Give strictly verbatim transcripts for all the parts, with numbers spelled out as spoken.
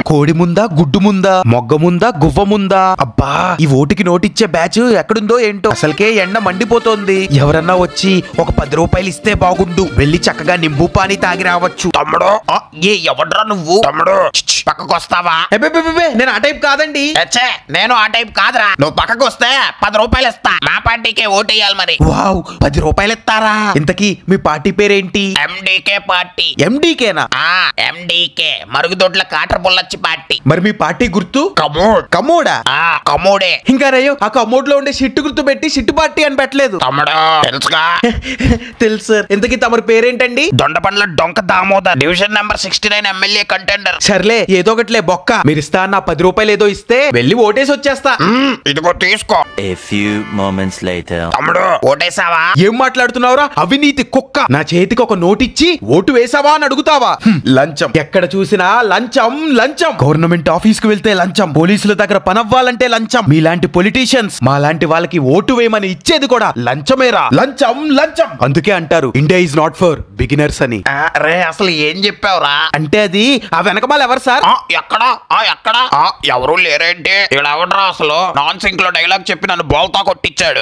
కోడి ముందా గుడ్డు ముందా మొగ్గ ముందా గువ్వ ముందా? అబ్బా ఈ ఓటుకి నోటిచ్చే బ్యాచ్ ఎక్కడుందో ఏంటో. అసలుకే ఎండ మండిపోతోంది. ఎవరన్నా వచ్చి ఒక పది రూపాయలు ఇస్తే బాగుండు. వెళ్ళి చక్కగా నింబు పానీ తాగి రావచ్చు. తమ్ముడు ఏ ఎవడ్రా నువ్వు? తమ్ముడు పక్కకు వస్తావా? నేను ఆ టైప్ కాదండి. నేను ఆ టైప్ కాదురా. నువ్వు పక్కకు వస్తే పది రూపాయలు ఇస్తా. మా పార్టీకే ఓటేయాలి మరి. వావ్ పది రూపాయలు ఇస్తారా? ఇంతకీ మీ పార్టీ పేరేంటి? MDK party. ఎండికేనా? ఆ ఎండికే మరుగుదొడ్ల కాటర్ పుల్లచ్చి పార్టీ. మరి మీ పార్టీ గుర్తు? కమోడ్. కమోడా? ఆ కమోడే. ఇంకా రయ్యో ఆ కమోడ్ లో ఉండే షిట్టు గుర్తు పెట్టి షిట్టు పార్టీ అని పెట్టలేదు. తమ్ముడు తెలుసుగా. తెలుసు సార్. ఇంతకీ తమరి పేరేంటండి? దొండపండ్ల డొంక Damodar. Division number sixty nine MLA contender. సర్లే ఏదో ఒకట్లే బొక్క. మీరు ఇస్తా అన్న పది రూపాయలు ఏదో ఇస్తే వెళ్ళి ఓటేసి వచ్చేస్తా. ఇదిగో తీసుకో. A few moments later. తమ్ముడు ఓటేసావా? ఏం మాట్లాడుతున్నావురా అవినీతి కుక్క? నా చేతికి ఒక నోటిచ్చి ఓటు వేసావా అని అడుగుతావా? లంచం. ఎక్కడ చూసినా లంచం లంచం. గవర్నమెంట్ ఆఫీస్ కు వెళ్తే లంచం. పోలీసుల దగ్గర పనవ్వాలంటే లంచం. మీలాంటి పొలిటీషియన్స్ మా లాంటి వాళ్ళకి ఓటు వేయమని ఇచ్చేది కూడా లంచమేరా. లంచం లంచం. అందుకే అంటారు India is not for beginners అని. రే అసలు ఏం చెప్పావురా? అంటే అది ఆ వెనకమాల ఎవరు సార్? ఎక్కడా ఎక్కడా ఎవరు లేరేంటి? ఇక్కడ ఎవడరా అసలు నాన్ సింక్ లో డైలాగ్ చెప్పి నన్ను బోల్తా కొట్టించాడు.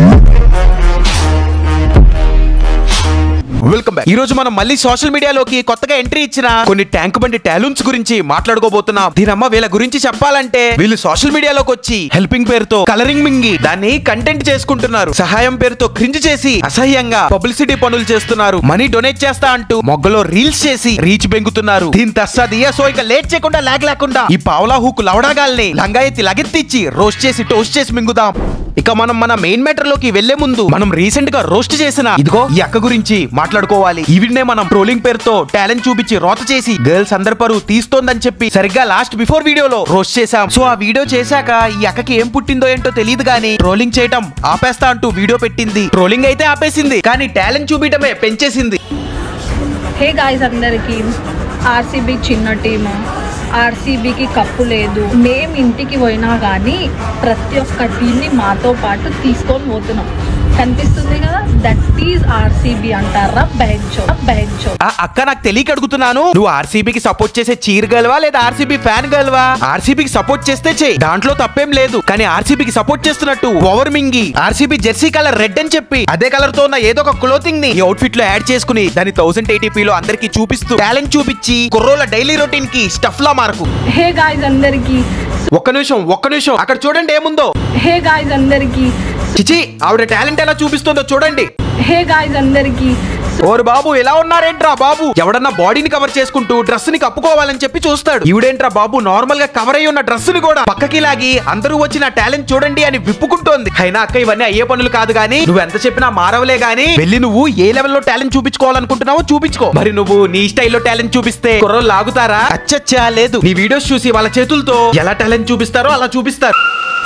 Welcome back. ఈ రోజు మనం మళ్ళీ సోషల్ మీడియాలోకి కొత్తగా ఎంట్రీ ఇచ్చిన కొన్ని ట్యాంక్ బండి టాలెంట్స్ గురించి మాట్లాడుకోబోతున్నాం. దీనమ్మ వీళ్ళ గురించి చెప్పాలంటే వీళ్ళు సోషల్ మీడియాలోకి వచ్చి హెల్పింగ్ పేరుతో కలరింగ్ మింగి దాన్ని కంటెంట్ చేసుకుంటున్నారు. సహాయం పేరుతో క్రింజ్ చేసి అసహ్యంగా పబ్లిసిటీ పనులు చేస్తున్నారు. మనీ డొనేట్ చేస్తా అంటూ మొగ్గలో రీల్స్ చేసి రీచ్ బెంగుతున్నారు. దీని తస్సాదియా. సో ఇక లేట్ చేయకుండా లాగ్ లేకుండా ఈ పావలా హూకు లవడాగాల్ని లంగా ఎత్తి లగెత్తిచ్చి రోస్ట్ చేసి టోస్ట్ చేసి మింగుదాం. ఇక మనం మన మెయిన్ మ్యాటర్ లోకి వెళ్లే ముందు మనం రీసెంట్ గా రోస్ట్ చేసిన ఇదిగో ఈ అక్క గురించి మాట్లాడుకోవాలి. ఈవిడనే మనం ట్రోలింగ్ పేరుతో టాలెంట్ చూపించి రోత చేసి గర్ల్స్ అందరి పరువు తీస్తోందని చెప్పి సరిగ్గా లాస్ట్ బిఫోర్ వీడియోలో రోస్ట్ చేసాం. సో ఆ వీడియో చేశాక ఈ అక్కకి ఏం పుట్టిందో ఏంటో తెలియదు గానీ ట్రోలింగ్ చేయటం ఆపేస్తా అంటూ వీడియో పెట్టింది. ట్రోలింగ్ అయితే ఆపేసింది కానీ టాలెంట్ చూపించడమే పెంచేసింది. హే గాయ్స్ అందరికి, ఆర్సీబీ చిన్న టీము, ఆర్సీబీకి కప్పు లేదు. మేము ఇంటికి పోయినా కానీ ప్రతి ఒక్క టీంని మాతో పాటు తీసుకొని పోతున్నాం. కనిపిస్తుంది కదా, దట్ ఈజ్ ఆర్సీబీ అంటారా బెంచో బెంచో. అక్క నాకు తెలియక అడుగుతున్నాను, నువ్వు ఆర్సీబీకి సపోర్ట్ చేసే చీర్ గల్వా లేదా ఆర్సీబీ ఫ్యాన్ గల్వా? ఆర్సీబీకి సపోర్ట్ చేస్తే చెయ్యి, దాంట్లో తప్పేం లేదు. కానీ ఆర్సీబీకి సపోర్ట్ చేస్తున్నట్టు ఓవర్ మింగి ఆర్సీబీ జెర్సీ కలర్ రెడ్ అని చెప్పి అదే కలర్ తో ఉన్న ఏదో ఒక క్లోతింగ్ ని అవుట్ ఫిట్ లో యాడ్ చేసుకుని దాని థౌసండ్ ఎయిటీ లో అందరికి చూపిస్తూ టాలెంట్ చూపించి కుర్రోల డైలీ రొటీన్ కి స్టఫ్ లా మార్కు. హే గాయ్స్ అందరికి, ఒక్క నిమిషం ఒక్క నిమిషం అక్కడ చూడండి ఏముందో. హే గాయ్స్ అందరికి, చిచి ఆవిడ టాలెంట్ ఎలా చూపిస్తుందో చూడండి. హే గాయ్స్ అందరికి. ఓరు బాబు ఎలా ఉన్నారేంట్రా బాబు? ఎవడన్నా బాడీని కవర్ చేసుకుంటూ డ్రెస్ ని కప్పుకోవాలని చెప్పి చూస్తాడు. ఈవిడేంట్రా బాబు నార్మల్ గా కవర్ అయ్యి ఉన్న డ్రెస్ ని కూడా పక్కకి లాగి అందరూ వచ్చి నా టాలెంట్ చూడండి అని విప్పుకుంటోంది. అయినా అక్క ఇవన్నీ అయ్యే పనులు కాదు గానీ నువ్వు ఎంత చెప్పినా మారవలే గానీ వెళ్ళి నువ్వు ఏ లెవెల్లో టాలెంట్ చూపించుకోవాలనుకుంటున్నావో చూపించుకో. మరి నువ్వు నీ స్టైల్లో టాలెంట్ చూపిస్తే కుర్రోళ్ళు లాగుతారా? అచ్చచ్చా లేదు. నీ వీడియోస్ చూసి వాళ్ళ చేతులతో ఎలా టాలెంట్ చూపిస్తారో అలా చూపిస్తారు.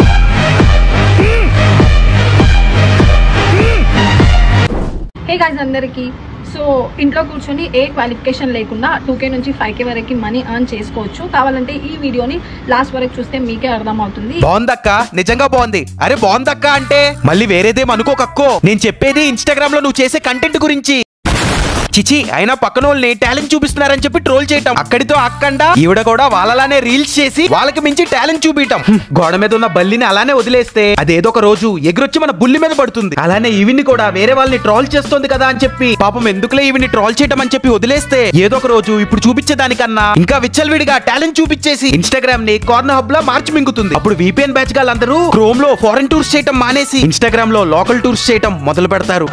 హే గాయ్స్ అందరికి, సో ఇంట్లో కూర్చొని ఏ క్వాలిఫికేషన్ లేకుండా టూ కే నుంచి ఫైవ్ కే వరకు మనీ ఎర్న్ చేసుకోవచ్చు. కావాలంటే ఈ వీడియోని లాస్ట్ వరకు చూస్తే మీకే అర్థం అవుతుంది. బాగుందక్క, నిజంగా బాగుంది. అరే బాగుందక్క అంటే మళ్ళీ వేరేదేం అనుకోకక్కో. నేను చెప్పేది ఇన్స్టాగ్రామ్ లో నువ్వు చేసే కంటెంట్ గురించి. చిచి అయినా పక్కన వాళ్ళని టాలెంట్ చూపిస్తున్నారని చెప్పి ట్రోల్ చేయటం అక్కడితో అక్కండా ఈవిడ కూడా వాళ్ళలానే రీల్స్ చేసి వాళ్ళకి మించి టాలెంట్ చూపించటం. గోడ మీద ఉన్న బల్లిని అలానే వదిలేస్తే అదేదో ఒక రోజు ఎగురొచ్చి మన బుల్లి మీద పడుతుంది. అలానే ఈవిని కూడా వేరే వాళ్ళని ట్రోల్ చేస్తుంది కదా అని చెప్పి పాపం ఎందుకులే ఈవిని ట్రోల్ చేయటం అని చెప్పి వదిలేస్తే ఏదో ఒక రోజు ఇప్పుడు చూపించేదానికన్నా ఇంకా విచ్చలవిడిగా టాలెంట్ చూపించేసి ఇన్స్టాగ్రామ్ ని కార్నర్ హబ్ లా మార్చి మింగుతుంది. అప్పుడు వీపీఎన్ బ్యాచ్ గాళ్ళందరూ క్రోమ్ లో ఫారెన్ టూర్స్ చేయటం మానేసి ఇన్స్టాగ్రామ్ లో లోకల్ టూర్స్ చేయటం మొదలు పెడతారు.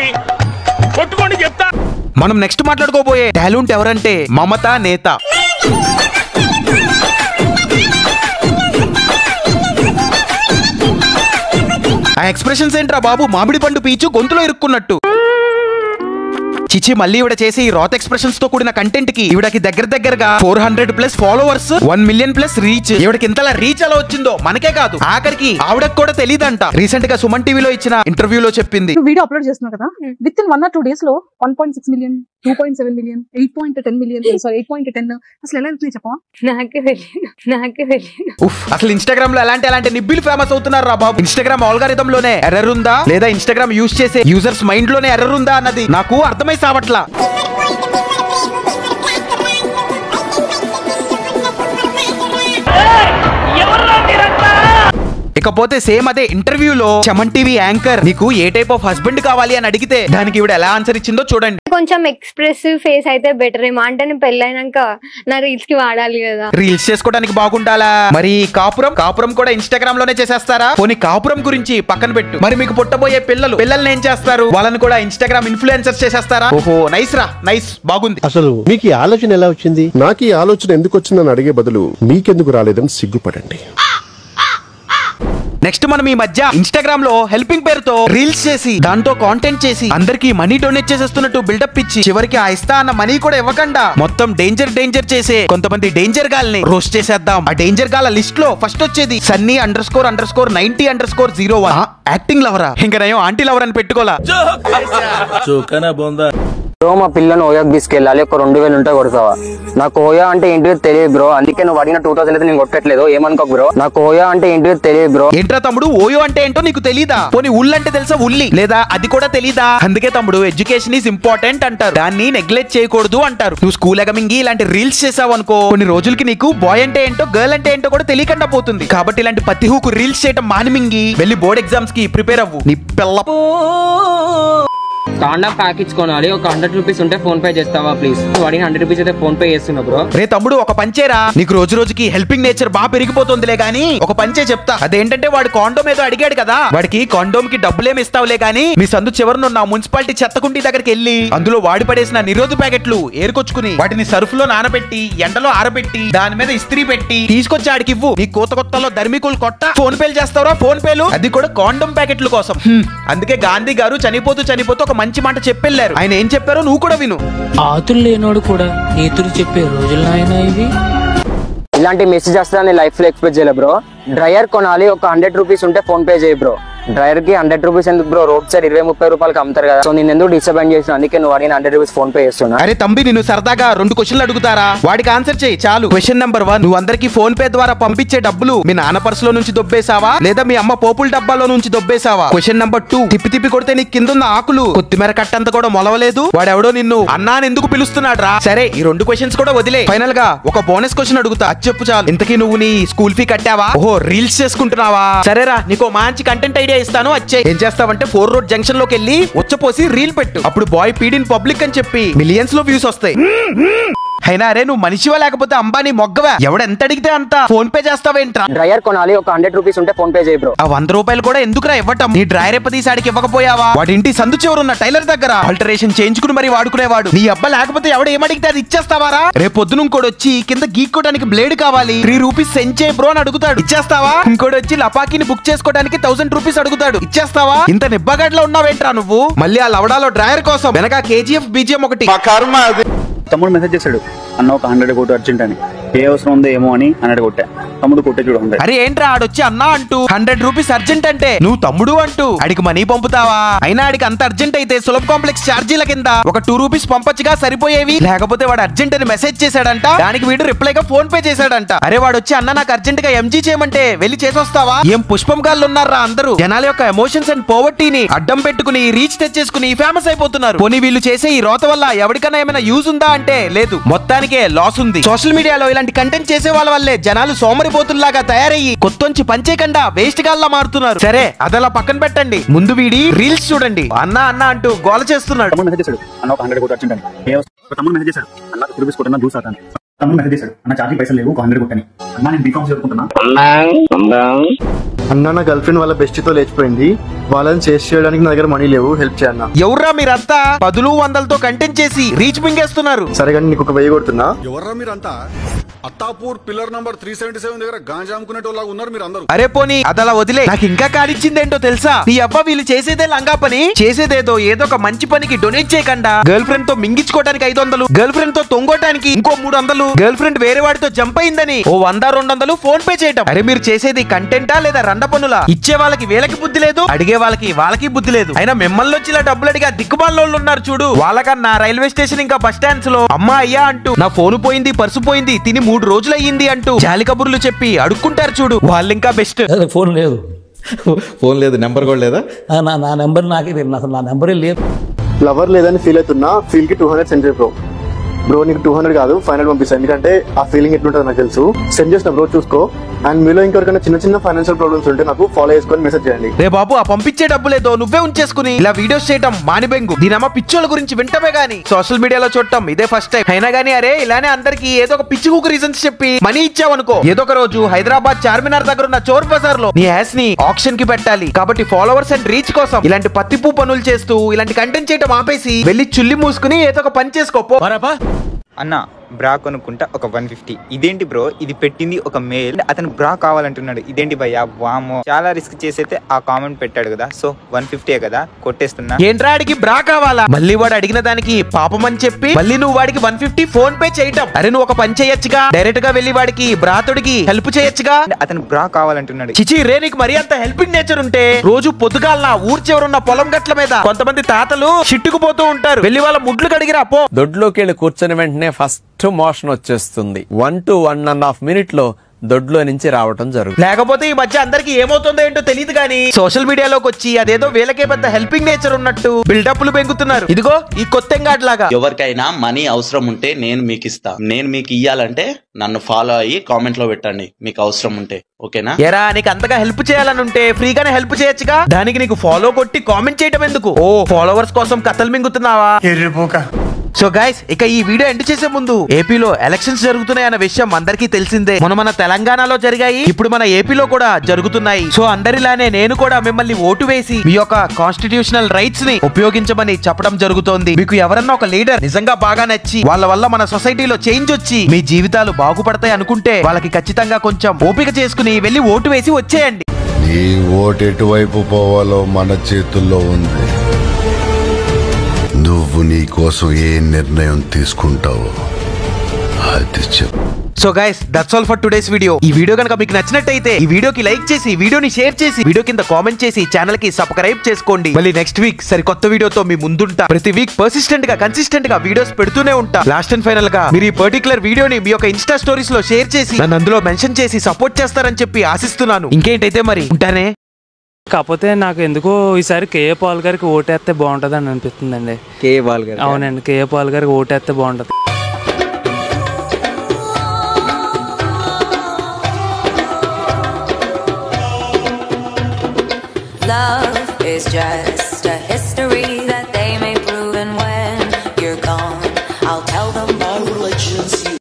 మనం నెక్స్ట్ మాట్లాడుకోబోయే టాలెంట్ ఎవరంటే మమత నేత. ఆ ఎక్స్ప్రెషన్స్ ఏంట్రా బాబు? మామిడి పండు పీచు గొంతులో ఇరుక్కున్నట్టు. చిచి మళ్ళీ ఇవిడ చేసి ఈ రాత్ ఎక్స్ప్రెషన్స్ తో కూడిన కంటెంట్ కి ఇవిడకి దగ్గర దగ్గరగా four hundred plus followers, one million plus reach. ఇవిడకి ఇంతలా రీచ్ ఎలా వచ్చిందో మనకే కాదు ఆఖరికి ఆవిడకి కూడా తెలియదంట. రీసెంట్ గా సుమన్ టీవీలో ఇచ్చిన ఇంటర్వ్యూలో చెప్పింది. వీడియో అప్లోడ్ చేస్తున్నా కదా, with in one or two days లో one point six million, two point seven million, eight point ten million, sorry eight point ten అసలు ఎలా వెళ్తున్నాయి చెప్పవా? నాకే తెలియదు నాకే తెలియదు ఉఫ్ అసలు ఇన్స్టాగ్రామ్ లో ఎలాంటి ఎలాంటి నిబ్బిలు ఫేమస్ అవుతున్నారు రా బాబు. ఇన్స్టాగ్రామ్ ఆల్గారిథం లోనే ఎర్రర్ ఉందా లేదా ఇన్స్టాగ్రామ్ యూజ్ చేసే యూజర్స్ మైండ్ లోనే ఎర్రర్ ఉందా అన్నది నాకు అర్థమై సావట్లా. ఇకపోతే సేమ్ అదే ఇంటర్వ్యూలో చమన్ టీవీ యాంకర్ నీకు ఏ టైప్ ఆఫ్ హస్బెండ్ కావాలి అని అడిగితే దానికి ఇవిడ ఎలా ఆన్సర్ ఇచ్చిందో చూడండి. కొంచెం ఎక్స్ప్రెసివ్ ఫేస్ అయితే బెటర్ ఏమో, అంటే నేను పెళ్ళైనాక నా రీల్స్ కి వాడాలి కదా. రీల్స్ చేసుకోవడానికి బాగుండాలా? మరి కాపురం కాపురం కూడా ఇన్స్టాగ్రామ్ లోనే చేసేస్తారా? పోనీ కాపురం గురించి పక్కన పెట్టు, మరి మీకు పుట్టబోయే పిల్లలు పిల్లల్ని ఏం చేస్తారు? వాళ్ళని కూడా ఇన్స్టాగ్రామ్ ఇన్ఫ్లుయెన్సర్స్ చేసేస్తారా? ఓహో నైస్ రా, నైస్, బాగుంది. అసలు మీకు ఈ ఆలోచన ఎలా వచ్చింది? నాకు ఈ ఆలోచన ఎందుకు వచ్చిందని అడిగే బదులు మీకెందుకు రాలేదని సిగ్గుపడండి. నెక్స్ట్ మనం ఈ మధ్య ఇన్స్టాగ్రామ్ లో హెల్పింగ్ పేరుతో రీల్స్ చేసి దాంతో కాంటెంట్ చేసి అందరికి మనీ డొనేట్ చేసేస్తున్నట్టు బిల్డప్ ఇచ్చి చివరికి ఆ ఇస్తా అన్న మనీ కూడా ఇవ్వకుండా మొత్తం డేంజర్ డేంజర్ చేసే కొంతమంది డేంజర్ గాల్ని రోస్ట్ చేసేద్దాం. ఆ డేంజర్ గాల లిస్ట్ లో ఫస్ట్ వచ్చేది Sunny underscore underscore ninety underscore zero one. Acting లవరా? ఇంకా నయం ఆంటీ లవర్ అని పెట్టుకోలా. బ్రో మా పిల్లని ఓయాకి తీసుకెళ్ళాలి, ఒక రెండు వేలు ఉంటే కొడతావా? నాకు ఓయా అంటే ఏంటిదో తెలియదు బ్రో, అందుకే నువ్వు అడిగిన టూ థౌసండ్ అయితే నేను కొట్టట్లేదు, ఏమనుకో బ్రో. నాకు ఓయా అంటే ఏంటిదో తెలియదు బ్రో. ఏంట్రా తమ్ముడు ఓయో అంటే ఏంటో నీకు తెలీదా? పోనీ ఉల్ అంటే తెలుసా? ఉల్లి లేదా అది కూడా తెలీదా? అందుకే తమ్ముడు ఎడ్యుకేషన్ ఈజ్ ఇంపార్టెంట్ అంటారు, దాన్ని నెగ్లెక్ట్ చేయకూడదు అంటారు. నువ్వు స్కూల్ ఎగమింగి ఇలాంటి రీల్స్ చేసావు అనుకో, కొన్ని రోజులకి నీకు బాయ్ అంటే ఏంటో గర్ల్ అంటే ఏంటో కూడా తెలియకుండా పోతుంది. కాబట్టి ఇలాంటి పత్తి హూకు రీల్స్ చేయడం మానిమింగి వెళ్ళి బోర్డ్ ఎగ్జామ్స్ కి ప్రిపేర్ అవ్వు. నీ పిల్ల స్టాండప్ ప్యాకేజ్ కొనాలి, ఒక హండ్రెడ్ రూపీస్ ఉంటే ఫోన్ పే చేస్తావా ప్లీజ్? వాడిని హండ్రెడ్ రూపీస్ అయితే ఫోన్ పే చేస్తున్నా బ్రో. రే తమ్ముడు ఒక పంచేరా, నీకు రోజు రోజుకి హెల్పింగ్ నేచర్ బాగా పెరిగిపోతుందిలే గానీ ఒక పంచే చెప్తా. అదేంటంటే వాడు కాండోమ్ ఏదో అడిగాడు కదా, వాడికి కాండోమ్ కి డబ్బులేమి ఇస్తావులే గానీ మీ సందు చివరనున్న మున్సిపాలిటీ చెత్తకుంటి దగ్గరికి వెళ్ళి అందులో వాడి పడేసిన నిరోధ ప్యాకెట్లు ఏరుకొచ్చుకుని వాటిని సర్ఫ్ లో నానబెట్టి ఎండలో ఆరబెట్టి దాని మీద ఇస్త్రీ పెట్టి తీసుకొచ్చి ఆడికి ఇవ్వు. నీ కోత కొత్తలో ధర్మికులు కొట్ట ఫోన్ పేలు చేస్తావరా? ఫోన్ పేలు అది కూడా కాండోమ్ ప్యాకెట్ల కోసం. అందుకే గాంధీ గారు చనిపోతూ చనిపోతూ ఒక మంచి మాట చెప్పెళ్ళారు. ఆయన ఏం చెప్పారో నువ్వు కూడా విను. ఆతులు లేనోడు కూడా నీతులు చెప్పే రోజులు నాయన ఇవి. ఇలాంటి మెసేజ్ వస్తుందని లైఫ్ లో ఎక్స్పెక్ట్ చేయలే బ్రో. డ్రైయర్ కొనాలి, ఒక హండ్రెడ్ రూపీస్ ఉంటే ఫోన్ పే చేయి బ్రో. డ్రైవర్ కి హండ్రెడ్ రూపీస్ ఎందుకు బ్రో? రోడ్ సైడ్ ఇరవై ముప్పై రూపాయలకి అమ్ముతారు కదా. సో నేను ఎందుకు డిసప్పాయింట్ చేసిన, అందుకే నువ్వు అడిగిన హండ్రెడ్ రూపీస్ ఫోన్ పే చేస్తున్నా. అరే తంబి నిన్ను సరదాగా రెండు క్వశ్చన్లు అడుగుతారా? వాడికి ఆన్సర్ చేయి చాలు. క్వశ్చన్ నెంబర్ వన్, నువ్వు అందరికి ఫోన్ పే ద్వారా పంపించే డబ్బులు మీ నాన్న పర్సులో నుంచి దొబ్బేసావా లేదా మీ అమ్మ పోపుల డబ్బాలో నుంచి దొబ్బేసావా? క్వశ్చన్ నెంబర్ టూ, తిప్పి తిప్పి కొడితే నీకు కింద ఆకులు కొత్తిమీర కట్టంత కూడా మొలవలేదు, వాడెవడో నిన్ను అన్నా ఎందుకు పిలుస్తున్నాడు రా? సరే ఈ రెండు క్వశ్చన్స్ కూడా వదిలే, ఫైనల్ గా ఒక బోనస్ క్వశ్చన్ అడుగుతా, అది చెప్పు చాలు. ఇంతకీ నువ్వు నీ స్కూల్ ఫీ కట్టావా? ఓహో రీల్స్ చేసుకుంటున్నావా? సరేరా నీకు మంచి కంటెంట్ ఐడియా ఇస్తాను, వచ్చే ఏం చేస్తావంటే ఫోర్ రోడ్ జంక్షన్ లోకి వెళ్ళి వచ్చపోసి రీల్ పెట్టు. అప్పుడు బాయ్ పీడ్ ఇన్ పబ్లిక్ అని చెప్పి మిలియన్స్ లో వ్యూస్ వస్తాయి. అయినా అరే నువ్వు మనిషివా లేకపోతే అంబానీ మొగ్గవా? ఎవడెంత అడిగితే అంత ఫోన్ పే చేస్తావేంట్రా? డ్రైయర్ కొనాలి, ఒక హండ్రెడ్ రూపీస్ ఉంటే ఫోన్ పే చేయి బ్రో. ఆ వంద రూపాయలు కూడా ఎందుకురా ఇవ్వటం? నీ డ్రైవర్ ఎప్పదీసాడికి ఇవ్వకపోయావా? వాడి ఇంటి సందు చివరున్న టైలర్ దగ్గర ఆల్టరేషన్ చేయించుకుని మరి వాడుకునేవాడు. నీ అబ్బా లేకపోతే ఎవడ ఏమడిగితే అది ఇచ్చేస్తావారా? రేపు పొద్దున ఇంకోటి వచ్చి కింద గీక్కోడానికి బ్లేడ్ కావాలి, త్రీ రూపీస్ సెండ్ చేయి బ్రో అని అడుగుతాడు, ఇచ్చేస్తావా? ఇంకోటి వచ్చి లపాకిని బుక్ చేసుకోవడానికి థౌసండ్ రూపీస్ అడుగుతాడు, ఇచ్చేస్తావా? ఇంత నిబ్బగాడ్లో ఉన్నావేంట్రా నువ్వు? మళ్ళీ ఆ లవడాలో డ్రైవర్ కోసం వెనక కేజీఎఫ్ బీజిఎం ఒకటి. తమ్ముడు మెసేజ్ చేశాడు, అన్న ఒక హండ్రెడ్ కొట్టు అర్జెంట్ అని. ఏ అవసరం ఉందో ఏమో అని హండ్రెడ్ కొట్టా. తమ్ముడు కొట్టే చూడండి. అరే ఏంట్రా ఆడొచ్చి అన్నా అంటూ హండ్రెడ్ రూపీస్ అర్జెంట్ అంటే నువ్వు తమ్ముడు అంటూ అడికి మనీ పంపుతావా? అయినా ఆడికి అంత అర్జెంట్ అయితే సులభ కాంప్లెక్స్ ఛార్జీల కింద ఒక టూ రూపీస్ పంపచ్చుగా సరిపోయేవి. లేకపోతే వాడు అర్జెంట్ అని మెసేజ్ చేశాడంట, దానికి వీడు రిప్లై గా ఫోన్ పే చేశాడంట. అరే వాడు వచ్చి అన్న నాకు అర్జెంట్ గా ఎంజీ చేయమంటే వెళ్ళి చేసొస్తావా? ఏం పుష్పం గాళ్ళు ఉన్నారా అందరూ? జనాల యొక్క ఎమోషన్స్ అండ్ పోవర్టీని అడ్డం పెట్టుకుని రీచ్ తెచ్చేసుకుని ఫేమస్ అయిపోతున్నారు. పోనీ వీళ్ళు చేసే ఈ రోత వల్ల ఎవరికైనా ఏమైనా యూజ్ ఉందా అంటే లేదు, మొత్తానికే లాస్ ఉంది. సోషల్ మీడియాలో ఇలాంటి కంటెంట్ చేసే వాళ్ళ వల్లే జనాలు సోమరిపోతుల్లాగా తయారయ్యి కొత్తొంచి పంచేకండా వేస్ట్ గాల్లా మారుతున్నారు. సరే అదలా పక్కన పెట్టండి, ముందు వీడి రీల్స్ చూడండి. అన్న అన్న అంటూ గోల చేస్తున్నాడు. తమ్ముడు మెసేజ్ చేశాడు, అన్న ఒక హండ్రెడ్ కొట్టు అర్జెంట్ అని. తమ్ముడు మెసేజ్ చేశాడు, అన్న టూ రూపీస్ కొట్టన్నా దూసాను. తమ్ముడు మెసేజ్ చేశాడు, అన్న ఛార్జింగ్ పైసలు లేవు, ఒక హండ్రెడ్ కొట్టని. అన్న నేను బీకామ్ చదువుకుంటున్నా. అన్న నా గర్ల్ ఫ్రెండ్ వాళ్ళ బెస్ట్ తో లేచిపోయింది, వాళ్ళని చేసి చేయడానికి నా దగ్గర మనీ లేవు, హెల్ప్ చేయన్నా. ఎవర్రా మీరంతా పదులు వందలతో కంటెంట్ చేసి రీచ్ మింగేస్తున్నారు? సరే కానీ నీకు ఒక వెయ్యి కొడుతున్నా. ఎవర్రా మీరంతా? Attapur pillar number three seventy seven దగ్గర గాంజా అమ్ముకునేటోళ్ళగా ఉన్నారు మీరు అందరూ. అరే పోనీ అదలా వదిలే, నాకు ఇంకా కాడిచ్చిందేంటో తెలుసా? నీ అబ్బా వీళ్ళు చేసేదే లంగా పని, చేసేదేదో ఏదో ఒక మంచి పనికి డొనేట్ చేయకుండా గర్ల్ ఫ్రెండ్ తో మింగించుకోవడానికి ఐదు వందలు, గర్ల్ ఫ్రెండ్ తో తొంగోటానికి ఇంకో మూడు వందలు, గర్ల్ ఫ్రెండ్ వేరే వాడితో జంప్ అయిందని ఓ వంద రెండు వందలు ఫోన్ పే చేయటం. అరే మీరు చేసేది కంటెంటా లేదా రండ పనులా? ఇచ్చే వాళ్ళకి వీళ్ళకి బుద్ధి లేదు, అడిగే వాళ్ళకి వాళ్ళకి బుద్ధి లేదు. అయినా మిమ్మల్ని వచ్చి ఇలా డబ్బులు అడిగా దిక్కుమాలోళ్ళు ఉన్నారు చూడు, వాళ్ళకన్నా రైల్వే స్టేషన్ ఇంకా బస్ స్టాండ్స్ లో అమ్మా అయ్యా అంటూ నా ఫోన్ పోయింది పర్సు పోయింది తిని మూడు రోజులు అయ్యింది అంటూ జాలి కబుర్లు చెప్పి అడుక్కుంటారు చూడు, వాళ్ళు ఇంకా బెస్ట్. ఫోన్ లేదు, ఫోన్ లేదు, నెంబర్ కూడా లేదా? నా నా నెంబర్ నాకే తెలియదు, అసలు నా నెంబరే లేదు. లవర్ లేదని ఫీల్ అవుతున్నా, ఫీల్ కి two hundred send bro. Bro నీకు టూ హండ్రెడ్ కాదు ఫైవ్ హండ్రెడ్ పంపిస్తాను, ఎందుకంటే ఆ ఫీలింగ్ ఎట్లుంటుందో నాకు తెలుసు. సెండ్ చేసిన బ్రో చూసుకో. అండ్ మీలో ఇంకెవరికైనా చిన్న చిన్న ఫైనాన్షియల్ ప్రాబ్లమ్స్ ఉంటే నాకు ఫాలో చేసుకొని మెసేజ్ చేయండి. రే బాబు, ఆ పంపించే డబ్బులేదో నువ్వే ఉంచేసుకుని ఇలా వీడియోస్ చేయడం మానిబెంగు. దీనమ్మ పిచ్చోళ్ళ గురించి వింటమే గానీ సోషల్ మీడియాలో చూడటం ఇదే ఫస్ట్ టైం. అయినా గానీ అరే ఇలానే అందరికి ఏదో ఒక పిచ్చి కుక్క రీజన్స్ చెప్పి మనీ ఇచ్చావనుకో, ఏదో ఒక రోజు హైదరాబాద్ చార్మినార్ దగ్గర ఉన్న చోర్ బజార్ లో నీ యాస్ ని ఆప్షన్ కి పెట్టాలి. కాబట్టి ఫాలోవర్స్ అండ్ రీచ్ కోసం ఇలాంటి పత్తిపూ పనులు చేస్తూ ఇలాంటి కంటెంట్ చేయడం ఆపేసి వెళ్ళి చుల్లి మూసుకుని ఏదో ఒక పని చేసుకోపో. అన్న బ్రా కొనుక్కుంటా ఒక వన్ ఫిఫ్టీ. ఇదేంటి బ్రో, ఇది పెట్టింది ఒక మేల్, అతను బ్రా కావాలంటున్నాడు. ఇదేంటి భయ్యా, వామో చాలా రిస్క్ చేసైతే ఆ కామెంట్ పెట్టాడు కదా, సో వన్ ఫిఫ్టీ కదా కొట్టేస్తున్నా. ఏంట్రా అడిగి బ్రా కావాలా? మళ్ళీ వాడు అడిగిన దానికి పాపం అని చెప్పి మళ్ళీ నువ్వు వాడికి వన్ ఫిఫ్టీ ఫోన్ పే చేయటం. అరే నువ్వు ఒక పని చేయొచ్చుగా, డైరెక్ట్ గా వెళ్ళి వాడికి బ్రాతుడికి హెల్ప్ చేయొచ్చుగా. అతను బ్రా కావాలంటున్నాడు. చిచి రే, నీకు మరీ అంత హెల్పింగ్ నేచర్ ఉంటే రోజు పొద్దుగాల ఊరు చివరున్న పొలం గట్ల మీద కొంతమంది తాతలు చిట్టుకుపోతూ ఉంటారు, వెళ్ళి వాళ్ళ ముడ్లు కడిగిరా పో. దొడ్లోకి వెళ్ళి కూర్చొని వెంటనే ఫస్ట్ మోషన్ వచ్చేస్తుంది. One two one and half minute లో దొడ్లో నుంచి రావటం జరుగుతుంది. లేకపోతే ఈ మధ్య అందరికి ఏమవుతుందో ఏంటో తెలియదు కానీ సోషల్ మీడియాలోకి వచ్చి అదేదో వీళ్ళకే పెద్ద హెల్పింగ్ నేచర్ ఉన్నట్టు బిల్డప్లు పెంగుతున్నారు. ఇదిగో ఈ కొత్తెంగాడ్ లాగా. ఎవరికైనా మనీ అవసరం ఉంటే నేను మీకు ఇస్తా. నేను మీకు ఇయ్యాలంటే నన్ను ఫాలో అయ్యి కామెంట్ లో పెట్టండి మీకు అవసరం ఉంటే, ఓకేనా? ఎరా నీకు అంతగా హెల్ప్ చేయాలని ఉంటే ఫ్రీగానే హెల్ప్ చేయొచ్చుగా, దానికి నీకు ఫాలో కొట్టి కామెంట్ చేయడం ఎందుకు? ఓ ఫాలోవర్స్ కోసం కథలు మింగుతున్నావా? సో గైస్, ఇక ఈ వీడియో ఎండ్ చేసే ముందు ఏపీలో ఎలక్షన్స్ జరుగుతున్నాయి అన్న విషయం అందరికీ తెలిసిందే. మన మన తెలంగాణలో జరిగాయి, ఇప్పుడు మన ఏపీలో కూడా జరుగుతున్నాయి. సో అందరిలానే నేను కూడా మిమ్మల్ని ఓటు వేసి మీ యొక్క కాన్స్టిట్యూషనల్ రైట్స్ ని ఉపయోగించమని చెప్పడం జరుగుతోంది. మీకు ఎవరన్నా ఒక లీడర్ నిజంగా బాగా నచ్చి వాళ్ళ వల్ల మన సొసైటీలో చేంజ్ వచ్చి మీ జీవితాలు బాగుపడతాయి అనుకుంటే వాళ్ళకి ఖచ్చితంగా కొంచెం ఓపిక చేసుకుని వెళ్ళి ఓటు వేసి వచ్చేయండి. నీ ఓటు ఎటువైపు పోవాలో మన చేతుల్లో ఉంది. నువ్వు నీ కోసం ఏ నిర్ణయం తీసుకుంటావో అది చెప్పు. So guys, that's all for today's video. ఈ వీడియో కనుక మీకు నచ్చినట్టయితే ఈ వీడియోకి లైక్ చేసి వీడియోని షేర్ చేసి వీడియో కింద కామెంట్ చేసి ఛానల్ కి సబ్స్క్రైబ్ చేసుకోండి. మళ్ళీ నెక్స్ట్ వీక్ సరికొత్త వీడియోతో మీ ముందుంటా. ప్రతి వీక్ పర్సిస్టెంట్ గా కన్సిస్టెంట్ గా వీడియోస్ పెడుతూనే ఉంటా. లాస్ట్ అండ్ ఫైనల్ గా మీరు ఈ పర్టికులర్ వీడియోని మీ యొక్క ఇన్స్టా స్టోరీస్ లో షేర్ చేసి నన్ను అందులో మెన్షన్ చేసి సపోర్ట్ చేస్తారని చెప్పి ఆశిస్తున్నాను. ఇంకేంటైతే మరి ఉంటానే. కాకపోతే నాకు ఎందుకో ఈసారి కేఏ పాల్ గారికి ఓటేస్తే బాగుంటుంది అని అనిపిస్తుందండి. కేఏ పాల్ గారు? అవునండి, కేఏ పాల్ గారికి ఓటేస్తే బాగుంటుంది. Love is just